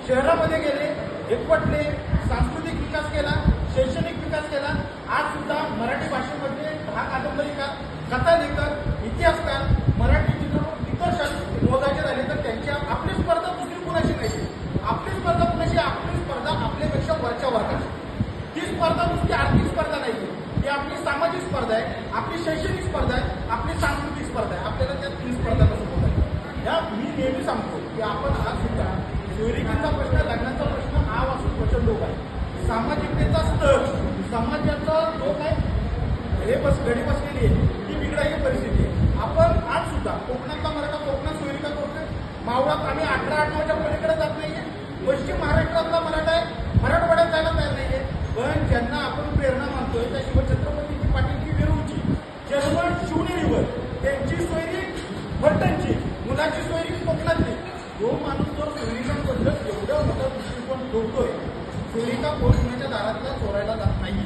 शहरामध्ये गेले, एकवटले, सांस्कृतिक विकास केला, शैक्षणिक विकास केला. आज सुद्धा मराठी भाषेमध्ये 10 कादंबरीकार, कथालेखक, इतिहासकार, मराठी चित्रपट दिग्दर्शक मोजायचे झाले तर त्यांची आपली स्पर्धा दुसरी कुणाशी नाही. आपली स्पर्धा कुणाशी? आपली स्पर्धा आपल्यापेक्षा वरच्या वर्गाची. ही स्पर्धा नुसती आर्थिक स्पर्धा नाही, ही आपली सामाजिक स्पर्धा आहे, आपली शैक्षणिक स्पर्धा आहे, आपली सांस्कृतिक स्पर्धा आहे. आपल्याला त्या 3 स्पर्धा कसं आहे. या मी नेहमी सांगतो की आपण आज सुद्धा सोयरिकीचा प्रश्न, लग्नाचा प्रश्न हा वाचून प्रचंड आहे. सामाजिकतेचा स्तर, समाजाचा जो काय हे घडी बसलेली आहे ती बिघडायची परिस्थिती आहे. आपण आज सुद्धा कोकणातला मराठा कोकणात सोयरिका करतोय. मावळात आम्ही 18-18च्या पलीकडे जात नाहीये. पश्चिम महाराष्ट्रातला मराठा आहे, मराठवाड्यात जायला तयार नाहीये. पण ज्यांना आपण प्रेरणा मानतोय त्या शिवछत्रपतीची, पाटीलची, वेरूळची, जर्मन, शिवनेरीवर त्यांची सोयरी भट्टांची, मुलाची सोयरी कोकणातली. जो माणूस जो सोयरिकांबद्दल एवढा मोठा दृष्टिकोन ठेवतोय, सोयरिका कोकणाच्या दारातला चोरायला जात नाही.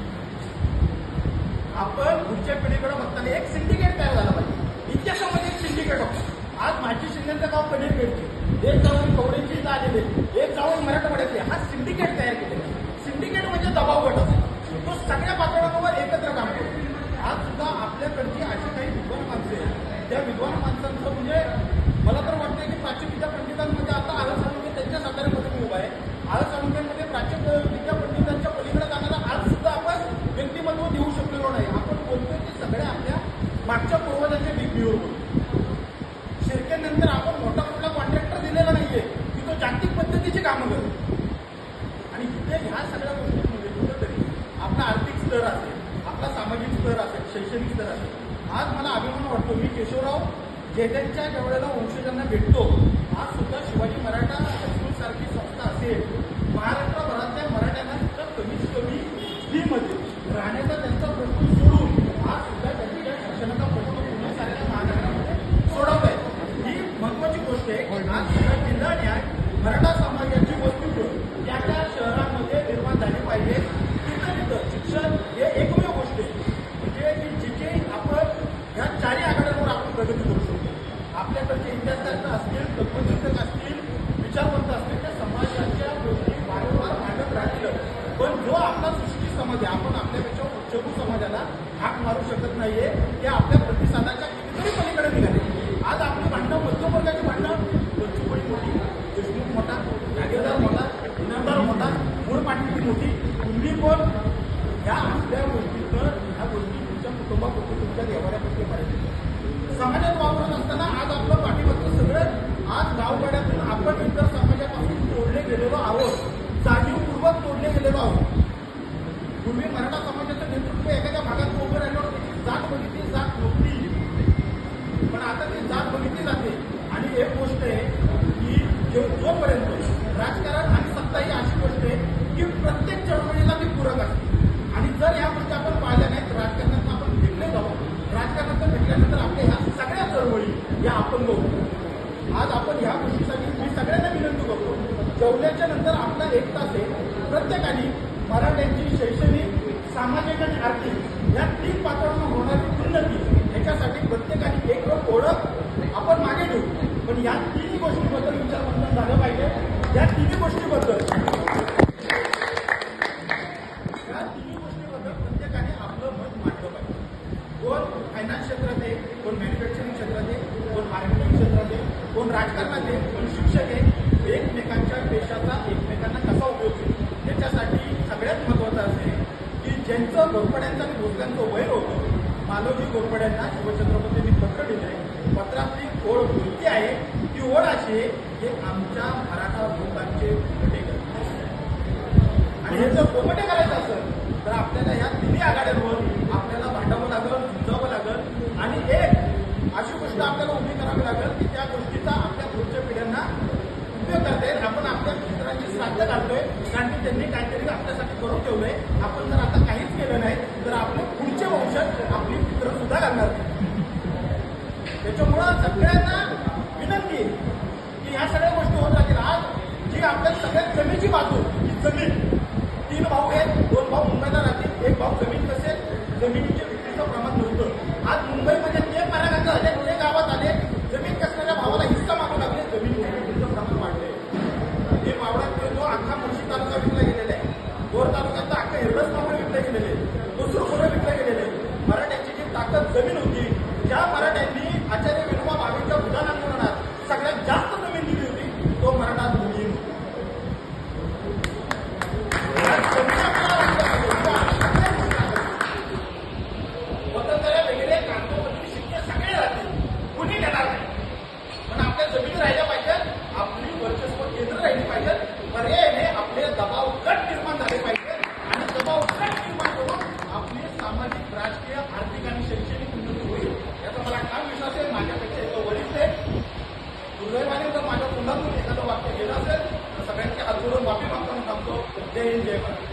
आपण पुढच्या पिढीकडे बघताना एक सिंडिकेट तयार झाला पाहिजे. इतिहासामध्ये एक सिंडिकेट होतं. आज माझी शिंदेचं गाव कनेरखेडचे, एक जाऊन कवडेंची इथं आलेले, एक जाऊन मराठवाड्यातले. हा सिंडिकेट तयार केलेला. सिंडिकेट म्हणजे दबाव गट असतो, तो सगळ्या पातळ्यांवर एकत्र काम करतो. आज सुद्धा आपल्याकडची अशी काही विद्वान माणसे आहेत, त्या विद्वान माणसांचं म्हणजे मला तर वाटतं की प्राच्य विद्या पंडितांमध्ये आता आळस साळुंखे त्यांच्या साताऱ्यामध्ये मी उभा आहे. आळस साळुंखेमध्ये प्राच्य विद्या पंडितांच्या पलीकडे जाणारा आज सुद्धा आपण व्यक्तिमत्व देऊ शकलेलो नाही. आपण बोलतोय की सगळ्या आपल्या मागच्या पूर्वजांचे बिग बिओर बोलतो. शिर्केनंतर आपण मोठा कुठला कॉन्ट्रॅक्टर दिलेला नाहीये की तो जागतिक पद्धतीची कामं करतो. आणि तिथे ह्या सगळ्या गोष्टींमध्ये कुठेतरी आपला आर्थिक स्तर असेल, आपला सामाजिक स्तर असेल, शैक्षणिक स्तर असेल. आज मला अभिमान वाटतो, मी केशवराव जेठ्यांच्या ज्यावेळेला वंशजांना भेटतो, आज सुद्धा शिवाजी मराठा हायस्कूल सारखी संस्था असेल, महाराष्ट्रभरातल्या मराठ्यांना सुद्धा कमीत कमी फीमध्ये राहण्याचा त्यांचा प्रश्न सोडून आज सुद्धा त्यांच्या शिक्षणाचा प्रश्न पुण्यासारख्या महानगरामध्ये सोडवत आहे. ही महत्वाची गोष्ट आहे की आज सुद्धा जिल्हा न्याय मराठा समाजाची वस्तुगृह त्या त्या शहरामध्ये निर्माण झाली पाहिजे. तिथं शिक्षण हे एकमेव गोष्ट आहे म्हणजे की जिथे आपण या 4 आघाड्यांवर आपण प्रगती करू शकतो. आपल्याकडचे इतिहासतज्ञ असतील, तत्वचिंतक असतील, विचारवंत असतील, त्या समाजाच्या गोष्टी वारंवार मांडत राहिलं. पण जो आपला सुशिक्षित समाज आहे, आपण आपल्यापेक्षा उच्चभू समाजाला हाक मारू शकत नाहीये. ते आपल्या प्रतिसादाच्या कितीतरी पलीकडे निघाले. आज आपली भांडणं, मध्यमवर्गाची भांडणं, पंचुपडी मोठी, देशमुख मोठा, जागीरदार मोठा, इनामदार मोठा, मूळ पाटील मोठी, तुम्ही पण ह्या आपल्या गोष्टींवर ह्या गोष्टी तुमच्या कुटुंबापुरती, तुमच्या देवाऱ्यापुरती पाहिजे. समाजात वावरत असताना आज आपलं पाठीमागचं सगळं आज गावगाड्यातून आपण इतर समाजापासून तोडले गेलेलो आहोत, जाणीवपूर्वक तोडले गेलेलो आहोत. पूर्वी मराठा समाजाचं नेतृत्व एखाद्या भागात उभं राहिल्यावर त्याची जात बघितली, जात नव्हती. पण आता ती जात बघितली जाते. आणि एक गोष्ट आहे की जोपर्यंत राजकारण आणि सत्ता ही अशी गोष्ट आहे की प्रत्येक चळवळीला ती पूरक असते. आणि जर या गोष्टी आपण पाहिल्या नाहीत, राजकारणात आपण भेटले जाऊ, राजकारणात भेटल्यानंतर आपल्या ह्या सगळ्या चळवळी या अपंग होतो. आज आपण ह्या गोष्टीसाठी मी सगळ्यांना विनंती करतो, जेवल्याच्या नंतर आपला 1 तास आहे, प्रत्येकाने मराठ्यांची शैक्षणिक, सामाजिक आणि आर्थिक या 3 पातळीवर होणारी उन्नती याच्यासाठी प्रत्येकाने एक ओळख आपण मागे ठेवू. पण या 3 गोष्टीबद्दल विचारमंथन झालं पाहिजे. या 3 गोष्टीबद्दल प्रत्येकाने आपलं मत मांडलं पाहिजे. कोण फायनान्स क्षेत्रात आहे, कोण मॅन्युफॅक्चरिंग क्षेत्रात आहे, कोण मार्केटिंग क्षेत्रात आहे, कोण राजकारणात आहे, कोण शिक्षक आहे. एकमेकांच्या पेशाचा एकमेकांना कसा उपयोग आहे याच्यासाठी सगळ्यात महत्वाचं असेल की ज्यांचं घोरपड्यांचं आणि भोसल्यांचं वैर होतं, मालोजी घोरपड्यांना शिवछत्रपतींनी पत्र दिलंय. पत्रातली ओळ कोणती आहे? ती ओळ अशी आहे की आमच्या मराठा लोकांचे कोमटे करतात. आणि हे जर कोमटे करायचं असेल तर आपल्याला ह्या 3 आघाड्यांवर आपल्याला भांडावं लागेल, झुंजावं लागेल. आणि एक अशी गोष्ट आपल्याला उभी करावी लागेल की त्या गोष्टीचा आपल्या पुढच्या पिढ्यांना उपयोग करता येईल. आपण आपल्या मित्रांची श्राद्ध घालतोय कारण की त्यांनी काहीतरी आपल्यासाठी करून ठेवलंय. आपण जर आता काहीच केलं नाही तर आपले पुढचे वंशज आपली मित्र सुद्धा घालणार. त्याच्यामुळं सगळ्यांना विनंती आहे की ह्या सगळ्या गोष्टी होत राहतील. आज जी आपल्या सगळ्यात जमीची बाजू ही जमीन, 3 भाऊ आहेत, 2 भाऊ मुंबईला राहतील, 1 भाऊ जमीन कसेल, जमिनीच्या विक्रीचं प्रमाण नव्हतं. आज मुंबईमध्ये ते परागंज झाले, ते गावात आले, जमीन कसणाऱ्या भावाला हिस्सा मागू लागले, जमीन विक्रीचं प्रमाण वाढले. हे मावळात तालुका विकला गेलेला आहे. बोर तालुक्यातलं अख्खं हिरडस मावळ विकले गेलेले आहे. कुसुरपुरं विकले गेलेले आहे. मराठ्यांची जी ताकद जमीन होती, ज्या मराठ्यांनी आचार्य विनोबा भावेंच्या भूदान आंदोलनात सगळ्यात जास्त जमीन दिली होती, तो मराठा भूमी. वतनदारा वगैरे कागदोपत्री शिक्के सगळे राहतील, कुणी घेणार नाही. पण आपल्या जमिनी राहिल्या पाहिजेत, आपली वर्चस्व केंद्र राहिली पाहिजेत. पर्यायाने आपले दबाव गट निर्माण झाले पाहिजे आणि दबाव गट निर्माण करून आपली सामाजिक, राजकीय, आर्थिक आणि शैक्षणिक उन्नती होईल याचा मला ठाम विश्वास आहे. माझ्यापेक्षा एक वरिष्ठ आहे. दुर्दैवाने जर माझ्या तोंडातून एखादं वाक्य गेलं असेल तर सगळ्यांचे हात जोडून माफी मागताना सांगतो. जय हिंद, जय महाराष्ट्र.